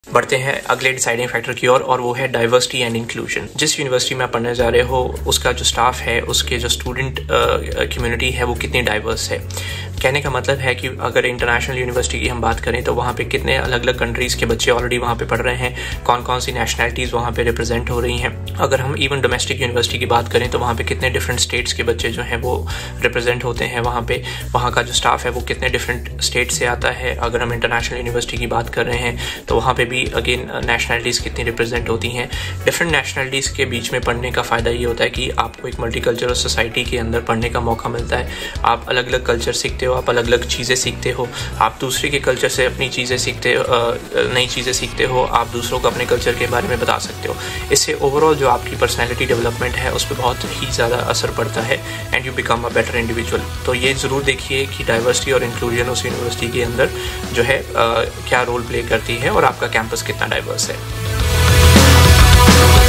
बढ़ते हैं अगले डिसाइडिंग फैक्टर की ओर, और वो है डाइवर्सिटी एंड इंक्लूजन। जिस यूनिवर्सिटी में आप पढ़ने जा रहे हो उसका जो स्टाफ है, उसके जो स्टूडेंट कम्युनिटी है वो कितनी डाइवर्स है। कहने का मतलब है कि अगर इंटरनेशनल यूनिवर्सिटी की हम बात करें तो वहाँ पे कितने अलग अलग कंट्रीज़ के बच्चे ऑलरेडी वहाँ पे पढ़ रहे हैं, कौन कौन सी नेशनैलिटीज़ वहाँ पे रिप्रेजेंट हो रही हैं। अगर हम इवन डोमेस्टिक यूनिवर्सिटी की बात करें तो वहाँ पे कितने डिफरेंट स्टेट्स के बच्चे जो हैं वो रिप्रेजेंट होते हैं वहाँ पे। वहाँ का जो स्टाफ है वो कितने डिफरेंट स्टेट से आता है। अगर हम इंटरनेशनल यूनिवर्सिटी की बात कर रहे हैं तो वहाँ पे भी अगेन नेशनैलिटीज़ कितनी रिप्रेजेंट होती हैं। डिफरेंट नेशनैलिटीज़ के बीच में पढ़ने का फ़ायदा ये होता है कि आपको एक मल्टीकल्चरल सोसाइटी के अंदर पढ़ने का मौका मिलता है। आप अलग अलग कल्चर सीखते हो, आप अलग अलग चीज़ें सीखते हो, आप दूसरे के कल्चर से अपनी चीज़ें सीखते हो, नई चीज़ें सीखते हो, आप दूसरों को अपने कल्चर के बारे में बता सकते हो। इससे ओवरऑल जो आपकी पर्सनैलिटी डेवलपमेंट है उस पर बहुत ही ज़्यादा असर पड़ता है and you become a better individual. तो ये ज़रूर देखिए कि डाइवर्सिटी और इंक्लूजन उस यूनिवर्सिटी के अंदर जो है क्या रोल प्ले करती है और आपका कैंपस कितना डाइवर्स है।